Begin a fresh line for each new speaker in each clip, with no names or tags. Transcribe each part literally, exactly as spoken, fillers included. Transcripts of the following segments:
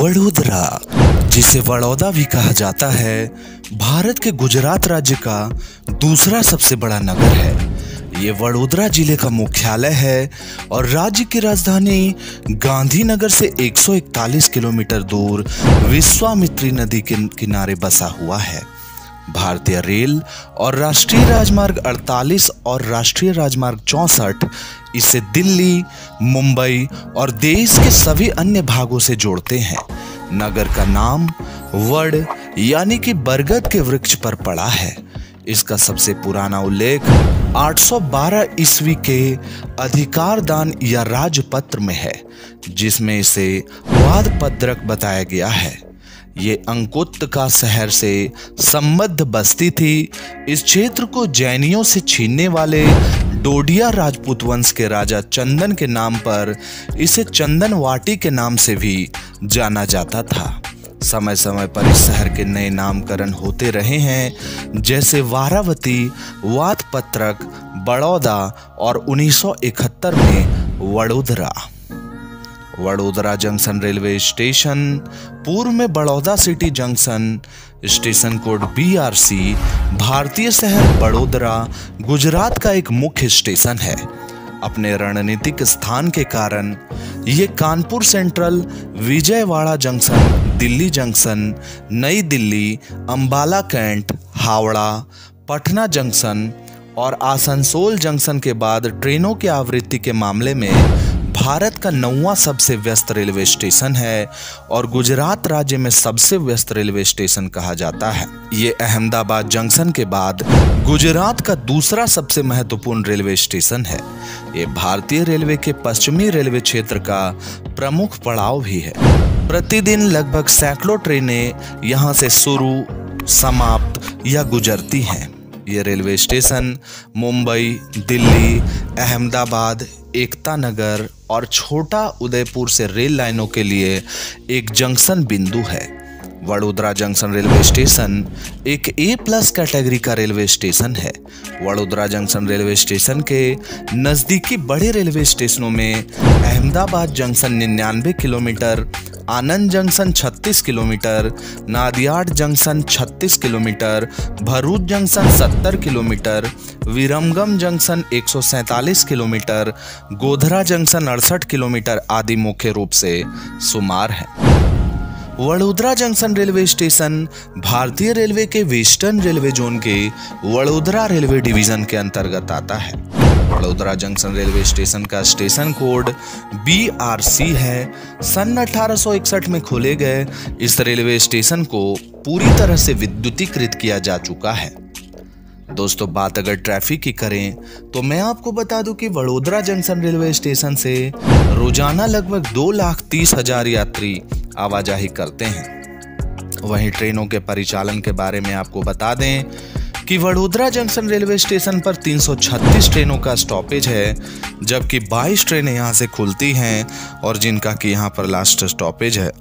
वडोदरा, जिसे बड़ौदा भी कहा जाता है, भारत के गुजरात राज्य का दूसरा सबसे बड़ा नगर है। ये वडोदरा जिले का मुख्यालय है और राज्य की राजधानी गांधीनगर से एक सौ इकतालीस किलोमीटर दूर विश्वामित्री नदी के किनारे बसा हुआ है। भारतीय रेल और राष्ट्रीय राजमार्ग अड़तालीस और राष्ट्रीय राजमार्ग चौसठ इसे दिल्ली, मुंबई और देश के सभी अन्य भागों से जोड़ते हैं। नगर का नाम वड यानी कि बरगद के वृक्ष पर पड़ा है। इसका सबसे पुराना उल्लेख आठ सौ बारह ईस्वी के अधिकार दान या राजपत्र में है, जिसमें इसे वादपत्रक बताया गया है। ये अंकुत का शहर से संबद्ध बस्ती थी। इस क्षेत्र को जैनियों से छीनने वाले डोडिया राजपूत वंश के राजा चंदन के नाम पर इसे चंदन वाटी के नाम से भी जाना जाता था। समय समय पर इस शहर के नए नामकरण होते रहे हैं, जैसे वारावती, वादपत्रक, बड़ौदा और उन्नीस सौ इकहत्तर में Vadodara. Vadodara junction railway station पूर्व में Baroda city junction, station code B R C, भारतीय शहर बड़ोदरा गुजरात का एक मुख्य स्टेशन है। अपने रणनीतिक स्थान के कारण ये Kanpur central, Vijayawada junction, Delhi junction, New Delhi, Ambala cantt, Howrah, Patna junction और आसनसोल जंक्शन के बाद ट्रेनों की आवृत्ति के मामले में भारत का नौवां सबसे व्यस्त रेलवे स्टेशन है और गुजरात राज्य में सबसे व्यस्त रेलवे स्टेशन कहा जाता है। ये अहमदाबाद जंक्शन के बाद गुजरात का दूसरा सबसे महत्वपूर्ण रेलवे स्टेशन है। ये भारतीय रेलवे के पश्चिमी रेलवे क्षेत्र का प्रमुख पड़ाव भी है। प्रतिदिन लगभग सैकड़ों ट्रेनें यहाँ से शुरू, समाप्त या गुजरती हैं। ये रेलवे स्टेशन मुंबई, दिल्ली, अहमदाबाद, एकता नगर और छोटा उदयपुर से रेल लाइनों के लिए एक जंक्शन बिंदु है। वडोदरा जंक्शन रेलवे स्टेशन एक ए प्लस कैटेगरी का रेलवे स्टेशन है। वडोदरा जंक्शन रेलवे स्टेशन के नज़दीकी बड़े रेलवे स्टेशनों में अहमदाबाद जंक्शन निन्यानवे किलोमीटर, आनंद जंक्शन छत्तीस किलोमीटर, नादियाड जंक्शन छत्तीस किलोमीटर, भरूच जंक्शन सत्तर किलोमीटर, विरमगम जंक्शन एक सौ सैंतालीस किलोमीटर, गोधरा जंक्शन अड़सठ किलोमीटर आदि मुख्य रूप से शुमार है। वडोदरा जंक्शन रेलवे स्टेशन भारतीय रेलवे के वेस्टर्न रेलवे जोन के वडोदरा रेलवे डिवीजन के अंतर्गत आता है। वडोदरा जंक्शन रेलवे स्टेशन का station code B R C है। सन अठारह सौ इकसठ में खोले गए इस रेलवे स्टेशन को पूरी तरह से विद्युतीकृत किया जा चुका है। दोस्तों, बात अगर ट्रैफिक की करें तो मैं आपको बता दूं कि वडोदरा जंक्शन रेलवे स्टेशन से रोजाना लगभग दो लाख तीस हजार यात्री आवाजाही करते हैं। वहीं ट्रेनों के परिचालन के बारे में आपको बता दें कि वडोदरा जंक्शन रेलवे स्टेशन पर तीन सौ छत्तीस ट्रेनों का स्टॉपेज है, जबकि बाईस ट्रेनें यहां से खुलती हैं और जिनका कि यहां पर लास्ट स्टॉपेज है।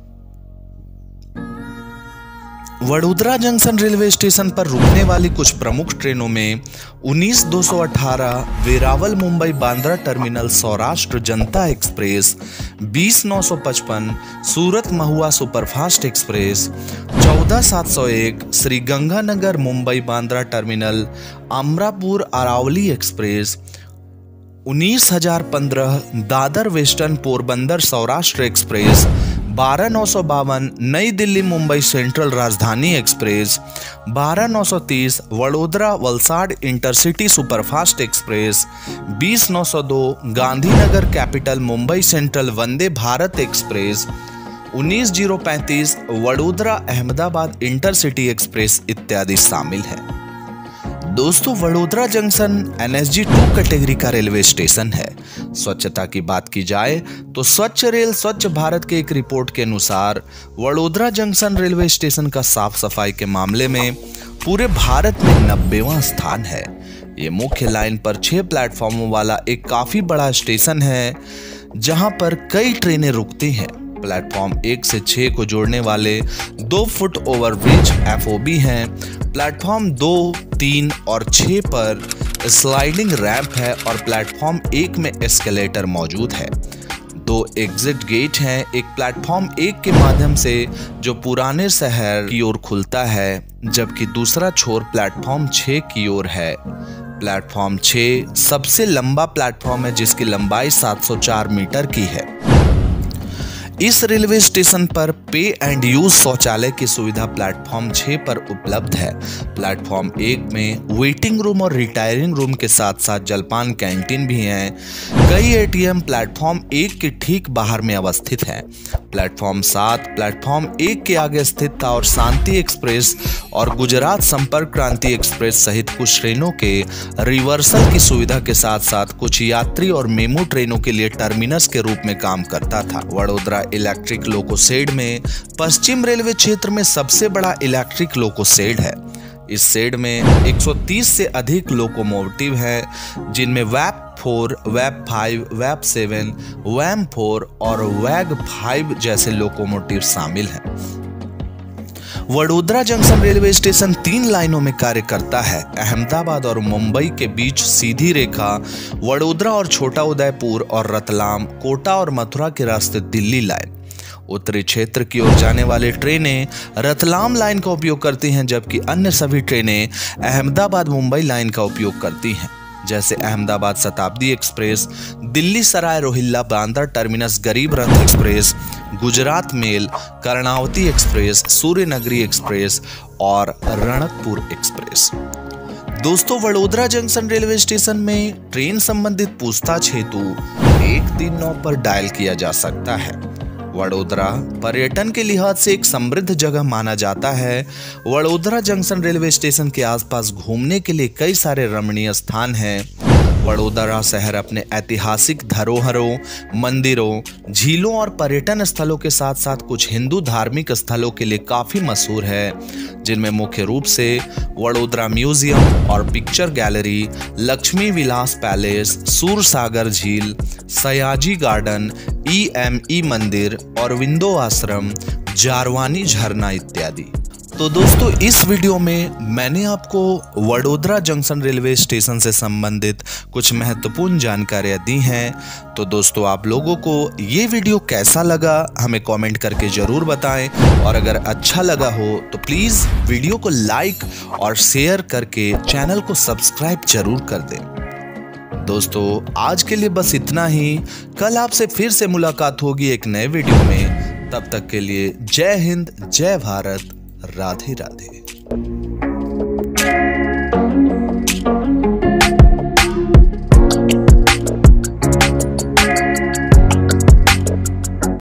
वडोदरा जंक्शन रेलवे स्टेशन पर रुकने वाली कुछ प्रमुख ट्रेनों में उन्नीस दो सौ अठारह वेरावल मुंबई बांद्रा टर्मिनल सौराष्ट्र जनता एक्सप्रेस, बीस नौ सौ पचपन सूरत महुआ सुपरफास्ट एक्सप्रेस, चौदह सात सौ एक श्रीगंगानगर मुंबई बांद्रा टर्मिनल अमरापुर अरावली एक्सप्रेस, उन्नीस हजार पंद्रह दादर वेस्टर्न पोरबंदर सौराष्ट्र एक्सप्रेस, बारह नौ सौ बावन नई दिल्ली मुंबई सेंट्रल राजधानी एक्सप्रेस, बारह नौ सौ तीस Vadodara Valsad intercity superfast express, बीस नौ सौ दो Gandhinagar capital Mumbai central Vande Bharat express, उन्नीस जीरो पैंतीस वडोदरा अहमदाबाद इंटरसिटी एक्सप्रेस इत्यादि शामिल है। दोस्तों, Vadodara junction N S G two category का रेलवे स्टेशन है। स्वच्छता की बात की जाए तो स्वच्छ रेल स्वच्छ भारत के एक रिपोर्ट के अनुसार वडोदरा जंक्शन रेलवे स्टेशन का साफ सफाई के मामले में पूरे भारत में नब्बेवां स्थान है। ये मुख्य लाइन पर छह प्लेटफॉर्मों वाला एक काफी बड़ा स्टेशन है, जहां पर कई ट्रेनें रुकती हैं। प्लेटफॉर्म एक से छह को जोड़ने वाले दो foot overbridge F O B हैं। प्लेटफॉर्म दो, तीन और छह पर स्लाइडिंग रैंप है और प्लेटफॉर्म एक में एस्केलेटर मौजूद है। दो एग्जिट गेट हैं, एक प्लेटफॉर्म एक के माध्यम से जो पुराने शहर की ओर खुलता है, जबकि दूसरा छोर प्लेटफॉर्म छह की ओर है। प्लेटफॉर्म छह सबसे लंबा प्लेटफॉर्म है जिसकी लंबाई सात सौ चार मीटर की है। इस रेलवे स्टेशन पर पे एंड यूज शौचालय की सुविधा प्लेटफॉर्म छह पर उपलब्ध है। प्लेटफॉर्म एक में वेटिंग रूम और रिटायरिंग रूम के साथ साथ जलपान कैंटीन भी हैं। कई एटीएम प्लेटफॉर्म एक के ठीक बाहर में अवस्थित है। प्लेटफॉर्म सात प्लेटफॉर्म एक के आगे स्थित था और शांति एक्सप्रेस और गुजरात संपर्क क्रांति एक्सप्रेस सहित कुछ ट्रेनों के रिवर्सल की सुविधा के साथ साथ कुछ यात्री और मेमू ट्रेनों के लिए टर्मिनस के रूप में काम करता था। वडोदरा इलेक्ट्रिक लोको शेड में पश्चिम रेलवे क्षेत्र में सबसे बड़ा इलेक्ट्रिक लोको शेड है। इस शेड में एक सौ तीस से अधिक लोकोमोटिव हैं, जिनमें वैप फोर, वैप फाइव, वैप सेवन, वैम फोर और वैग फाइव जैसे लोकोमोटिव शामिल हैं। वडोदरा जंक्शन रेलवे स्टेशन तीन लाइनों में कार्य करता है। अहमदाबाद और मुंबई के बीच सीधी रेखा, वडोदरा और छोटा उदयपुर और रतलाम, कोटा और मथुरा के रास्ते दिल्ली लाइन। उत्तरी क्षेत्र की ओर जाने वाली ट्रेनें रतलाम लाइन का उपयोग करती हैं, जबकि अन्य सभी ट्रेनें अहमदाबाद मुंबई लाइन का उपयोग करती हैं, जैसे Ahmedabad Shatabdi express, Delhi Sarai Rohilla Bandra terminus Garib Rath express, Gujarat mail, Karnavati express, Suryanagari express और रणकपुर एक्सप्रेस। दोस्तों, वडोदरा जंक्शन रेलवे स्टेशन में ट्रेन संबंधित पूछताछ हेतु एक तीन नौ पर डायल किया जा सकता है। वडोदरा पर्यटन के लिहाज से एक समृद्ध जगह माना जाता है। वडोदरा जंक्शन रेलवे स्टेशन के आसपास घूमने के लिए कई सारे रमणीय स्थान हैं। वडोदरा शहर अपने ऐतिहासिक धरोहरों, मंदिरों, झीलों और पर्यटन स्थलों के साथ साथ कुछ हिंदू धार्मिक स्थलों के लिए काफी मशहूर है, जिनमें मुख्य रूप से वडोदरा म्यूजियम और picture gallery, Laxmi Vilas palace, Sursagar झील, Sayaji garden, E M E मंदिर और विंदो आश्रम, जारवानी झरना इत्यादि। तो दोस्तों, इस वीडियो में मैंने आपको वडोदरा जंक्शन रेलवे स्टेशन से संबंधित कुछ महत्वपूर्ण जानकारियां दी हैं। तो दोस्तों, आप लोगों को ये वीडियो कैसा लगा हमें कमेंट करके जरूर बताएं, और अगर अच्छा लगा हो तो प्लीज़ वीडियो को लाइक और शेयर करके चैनल को सब्सक्राइब जरूर कर दें। दोस्तों, आज के लिए बस इतना ही। कल आपसे फिर से मुलाकात होगी एक नए वीडियो में। तब तक के लिए जय हिंद, जय भारत, राधे राधे।